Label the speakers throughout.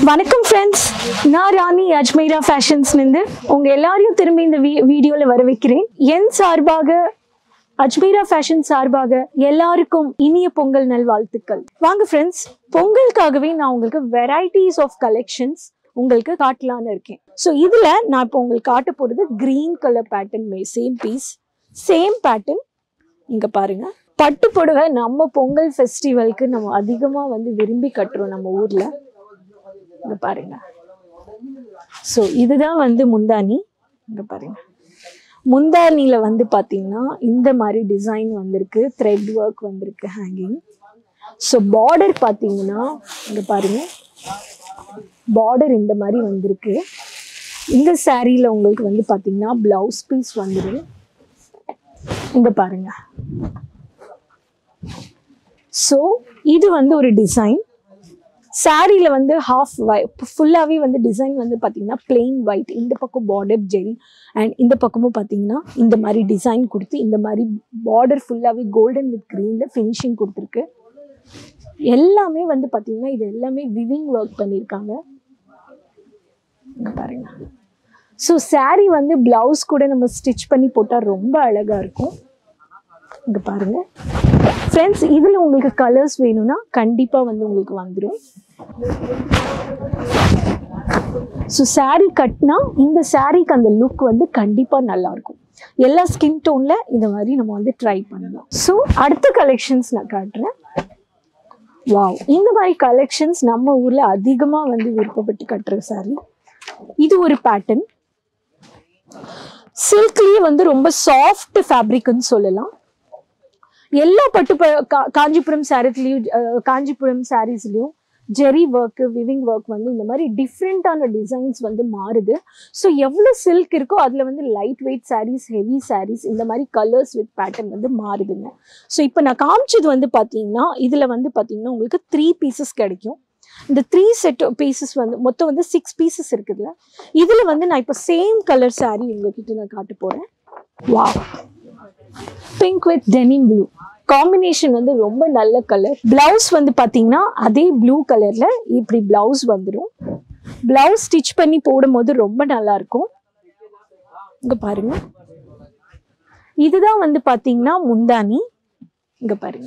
Speaker 1: வணக்கம் ஃப்ரெண்ட்ஸ், நான் ராணி அஜ்மீரா ஃபேஷன்ஸ்லேருந்து உங்கள் எல்லாரையும் திரும்பி இந்த வீடியோவில் வர வைக்கிறேன். என் சார்பாக, அஜ்மீரா ஃபேஷன் சார்பாக எல்லாருக்கும் இனிய பொங்கல் நல்வாழ்த்துக்கள். வாங்க ஃப்ரெண்ட்ஸ், பொங்கலுக்காகவே நான் உங்களுக்கு வெரைட்டிஸ் ஆஃப் கலெக்ஷன்ஸ் உங்களுக்கு காட்டலான்னு இருக்கேன். ஸோ இதில் நான் இப்போ உங்களுக்கு காட்ட போகிறது green colour pattern, same piece same pattern. இங்கே பாருங்கள், பட்டு புடவை நம்ம பொங்கல் ஃபெஸ்டிவலுக்கு நம்ம அதிகமாக விரும்பி கட்டுறோம் நம்ம ஊரில். இங்கே பாருங்க, ஸோ இதுதான் முந்தானி. இங்கே பாருங்க, முந்தானியில் பார்த்தீங்கன்னா இந்த மாதிரி டிசைன் வந்திருக்கு, த்ரெட் ஒர்க் வந்திருக்கு, ஹேங்கிங். ஸோ பார்டர் பார்த்தீங்கன்னா இங்கே பாருங்க, பார்டர் இந்த மாதிரி வந்திருக்கு. இந்த சாரியில் உங்களுக்கு பார்த்தீங்கன்னா பிளவுஸ் பீஸ் வந்துடும். இங்கே பாருங்க, ஸோ இது ஒரு டிசைன். சாரியில் ஹாஃப் ஃபுல்லாகவே டிசைன் பார்த்தீங்கன்னா பிளெயின் ஒயிட், இந்த பக்கம் பார்டர் ஜெரி அண்ட் இந்த பக்கமும் பார்த்தீங்கன்னா இந்த மாதிரி டிசைன் கொடுத்து இந்த மாதிரி பார்டர் ஃபுல்லாகவே கோல்டன் வித் க்ரீனில் ஃபினிஷிங் கொடுத்துருக்கு. எல்லாமே பார்த்தீங்கன்னா இது எல்லாமே விவிங் ஒர்க் பண்ணியிருக்காங்க. பாருங்க, ஸோ சாரி பிளவுஸ் கூட நம்ம ஸ்டிச் பண்ணி போட்டால் ரொம்ப அழகாக இருக்கும். இங்கே பாருங்க ஃப்ரெண்ட்ஸ், இதில் உங்களுக்கு கலர்ஸ் வேணும்னா கண்டிப்பாக உங்களுக்கு வந்துடும். ஸோ சாரீ கட்டினா இந்த சாரீக்கு அந்த லுக் கண்டிப்பாக நல்லாயிருக்கும். எல்லா ஸ்கின் டோனில் இந்த மாதிரி நம்ம ட்ரை பண்ணலாம். ஸோ அடுத்த கலெக்ஷன்ஸ் நான் காட்டுறேன். வாவ், இந்த மாதிரி கலெக்ஷன்ஸ் நம்ம ஊரில் அதிகமாக விருப்பப்பட்டு கட்டுற சாரீ. இது ஒரு பேட்டர்ன், சில்க்லேயே ரொம்ப சாஃப்ட் ஃபேப்ரிக்னு சொல்லலாம். எல்லா காஞ்சிபுரம் சாரீஸ்லையும் ஜெரி ஒர்க்கு, விவிங் ஒர்க் இந்த மாதிரி டிஃப்ரெண்ட்டான டிசைன்ஸ் மாறுது. ஸோ எவ்வளோ சில்க் இருக்கோ அதில் light weight sarees, heavy sarees, இந்த மாதிரி கலர்ஸ் வித் பேட்டர்ன் மாறுதுங்க. ஸோ இப்போ நான் காமிச்சது பார்த்தீங்கன்னா இதில் பார்த்தீங்கன்னா உங்களுக்கு 3 பீசஸ் கிடைக்கும். இந்த 3 செட் பீசஸ் மொத்தம் 6 பீசஸ் இருக்குதுல. இதில் நான் இப்போ சேம் கலர் சாரீ உங்ககிட்ட நான் காட்ட போகிறேன். Wow, pink with denim blue combination ரொம்ப நல்ல கலர். பிளவுஸ் பார்த்தீங்கன்னா அதே ப்ளூ கலர்ல இப்படி பிளவுஸ் வந்துடும். பிளவுஸ் ஸ்டிச் பண்ணி போடும்போது ரொம்ப நல்லா இருக்கும். இங்க பாருங்க, இதுதான் பார்த்தீங்கன்னா முந்தானி. இங்க பாருங்க,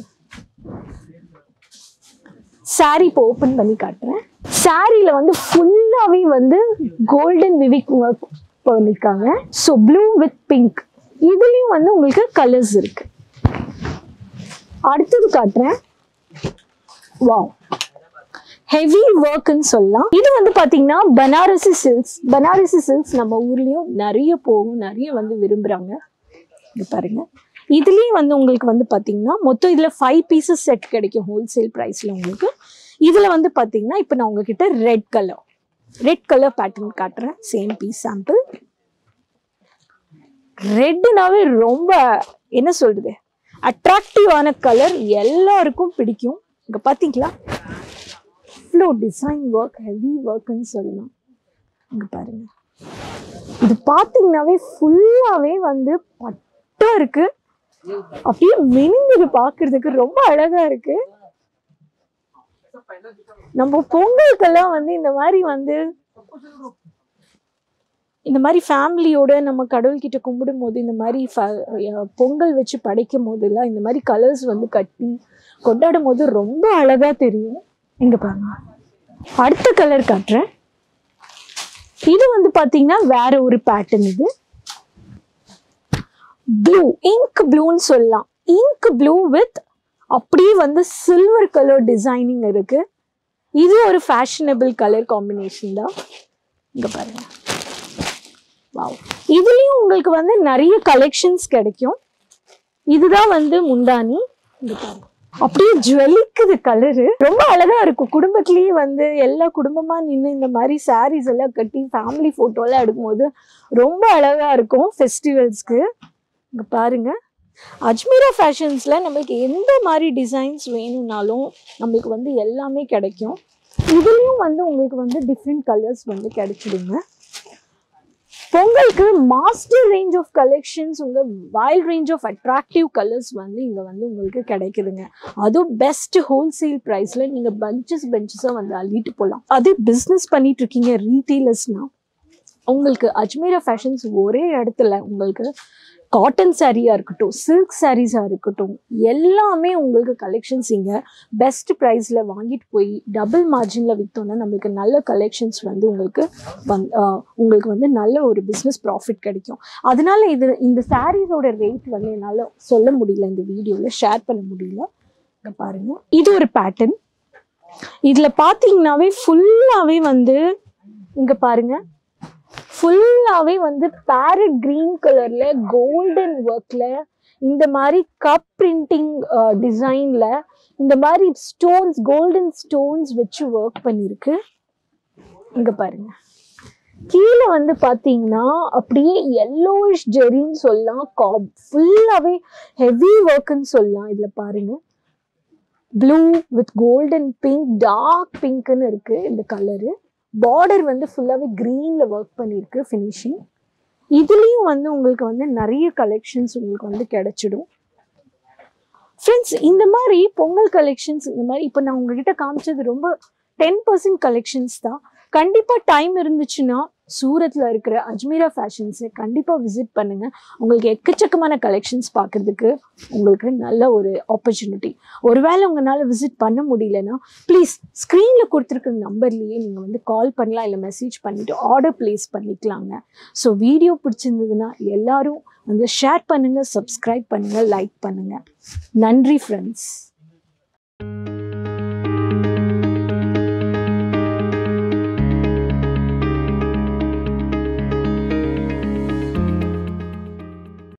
Speaker 1: சாரி இப்போ ஓபன் பண்ணி காட்டுறேன். சாரியில ஃபுல்லாவே கோல்டன் விவிக் ஒர்க் பண்ணிருக்காங்க. ஸோ ப்ளூ வித் பிங்க், இதுலயும் உங்களுக்கு கலர்ஸ் இருக்கு. அடுத்தது காட்டுறேன். வாவ், ஹெவி ஒர்க்னு சொல்லலாம். இது பாத்தீங்கன்னா பனாரசி சில்க்ஸ். பனாரசி சில்க்ஸ் நம்ம ஊர்லயும் நிறைய போகும், நிறைய விரும்புறாங்க. இங்க பாருங்க, இதுலயும் உங்களுக்கு பாத்தீங்கன்னா மொத்தம் இதுல 5 பீசஸ் செட் கிடைக்கும் ஹோல்சேல் பிரைஸ்ல உங்களுக்கு. இதுல பாத்தீங்கன்னா இப்ப நான் உங்ககிட்ட ரெட் கலர் பேட்டர்ன் காட்டுறேன். Same piece sample. ரெட்னாவே ரொம்ப என்ன சொல்றது, அட்ராக்டிவான கலர், எல்லாருக்கும் பிடிக்கும். இங்க பாத்தீங்களா, இவ்வளோ டிசைன் ஒர்க், ஹெவி ஒர்க்னு சொல்லலாம். இங்க பாருங்க, இது பாத்தீங்கன்னாவே ஃபுல்லாவே பட்டா இருக்கு. அப்படியே மினிஞ்சது பாக்குறதுக்கு ரொம்ப அழகா இருக்கு. நம்ம பொங்கலுக்கெல்லாம் இந்த மாதிரி ஃபேமிலியோட நம்ம கடவுள்கிட்ட கும்பிடும் போது, இந்த மாதிரி பொங்கல் வச்சு படைக்கும் போதெல்லாம் இந்த மாதிரி கலர்ஸ் கட்டி கொண்டாடும் போது ரொம்ப அழகா தெரியும். இங்க பாருங்க, அடுத்த கலர் காட்டுறேன். இது பாத்தீங்கன்னா வேற ஒரு பேட்டர்ன். இது ப்ளூ, இங்க் ப்ளூன்னு சொல்லலாம். இங்க் ப்ளூ வித் அப்படியே சில்வர் கலர் டிசைனிங் இருக்கு. இது ஒரு ஃபேஷனபிள் கலர் காம்பினேஷன் தான். இங்க பாருங்க, வாவ், இதுலயும் உங்களுக்கு நிறைய கலெக்ஷன்ஸ் கிடைக்கும். இதுதான் முந்தானி. இங்க பாருங்க, அப்படியே ஜுவலிக்குது கலரு, ரொம்ப அழகா இருக்கும். குடும்பத்திலேயே எல்லா குடும்பமா நின்று இந்த மாதிரி சாரீஸ் எல்லாம் கட்டி ஃபேமிலி போட்டோ எல்லாம் எடுக்கும்போது ரொம்ப அழகா இருக்கும் ஃபெஸ்டிவல்ஸ்க்கு. இங்க பாருங்க, அஜ்மீரா ஃபேஷன்ஸ்ல நம்மளுக்கு எந்த மாதிரி டிசைன்ஸ் வேணும்னாலும் நம்மளுக்கு எல்லாமே கிடைக்கும். இதுலயும் உங்களுக்கு டிஃப்ரெண்ட் கலர்ஸ் கிடைச்சிடுங்க. பொங்கலுக்கு மாஸ்டர் ரேஞ்ச் ஆஃப் கலெக்ஷன்ஸ், உங்க wild range of attractive colours வந்து இங்க வந்து உங்களுக்கு கிடைக்குதுங்க. அதுவும் பெஸ்ட் ஹோல்சேல் பிரைஸ்ல நீங்க பெஞ்சஸா வந்து அள்ளிட்டு போகலாம். அது பிஸ்னஸ் பண்ணிட்டு இருக்கீங்க ரீட்டெயிலர்ஸ்னா உங்களுக்கு அஜ்மீரா ஃபேஷன்ஸ் ஒரே இடத்துல உங்களுக்கு காட்டன் சாரியாக இருக்கட்டும், சில்க் சாரீஸாக இருக்கட்டும், எல்லாமே உங்களுக்கு கலெக்ஷன்ஸ் இங்கே பெஸ்ட் ப்ரைஸில் வாங்கிட்டு போய் டபுள் மார்ஜினில் விற்றோன்னா நம்மளுக்கு நல்ல கலெக்ஷன்ஸ் வந்து உங்களுக்கு வந்து நல்ல ஒரு பிஸ்னஸ் ப்ராஃபிட் கிடைக்கும். அதனால இந்த சாரீஸோட ரேட் வந்து என்னால் சொல்ல முடியல, இந்த வீடியோவில் ஷேர் பண்ண முடியல. இங்கே பாருங்கள், இது ஒரு பேட்டர்ன். இதில் பார்த்தீங்கன்னாவே ஃபுல்லாகவே வந்து இங்கே பாருங்கள், ஃபுல்லாகவே வந்து பேரட் கிரீன் கலரில் கோல்டன் ஒர்க்கில் இந்த மாதிரி கப் பிரிண்டிங் டிசைனில் இந்த மாதிரி ஸ்டோன்ஸ், கோல்டன் ஸ்டோன்ஸ் வச்சு ஒர்க் பண்ணியிருக்கு. இங்கே பாருங்க, கீழே வந்து பார்த்தீங்கன்னா அப்படியே எல்லோயிஷ் ஜெரின்னு சொல்லலாம், ஃபுல்லாகவே ஹெவி ஒர்க்குன்னு சொல்லலாம். இதில் பாருங்க, blue with golden pink, dark பிங்க்னு இருக்கு இந்த கலரு. பார்டர் வந்து ஃபுல்லாகவே க்ரீனில் ஒர்க் பண்ணியிருக்கு ஃபினிஷிங். இதுலேயும் வந்து உங்களுக்கு வந்து நிறைய கலெக்ஷன்ஸ் உங்களுக்கு வந்து கிடைச்சிடும் ஃப்ரெண்ட்ஸ். இந்த மாதிரி பொங்கல் கலெக்ஷன்ஸ், இந்த மாதிரி இப்போ நான் உங்ககிட்ட காமிச்சது ரொம்ப 10% கலெக்ஷன்ஸ் தான். கண்டிப்பாக டைம் இருந்துச்சுன்னா சூரத்தில் இருக்கிற அஜ்மீரா ஃபேஷன்ஸை கண்டிப்பாக விசிட் பண்ணுங்கள். உங்களுக்கு எக்கச்சக்கமான கலெக்ஷன்ஸ் பார்க்குறதுக்கு உங்களுக்கு நல்ல ஒரு ஆப்பர்ச்சுனிட்டி. ஒருவேளை உங்களால் விசிட் பண்ண முடியலன்னா ப்ளீஸ் ஸ்க்ரீனில் கொடுத்துருக்குற நம்பர்லேயே நீங்கள் வந்து கால் பண்ணலாம், இல்லை மெசேஜ் பண்ணிவிட்டு ஆர்டர் ப்ளேஸ் பண்ணிக்கலாங்க. ஸோ வீடியோ பிடிச்சிருந்ததுன்னா எல்லாரும் வந்து ஷேர் பண்ணுங்கள், சப்ஸ்கிரைப் பண்ணுங்கள், லைக் பண்ணுங்கள். நன்றி ஃப்ரெண்ட்ஸ்.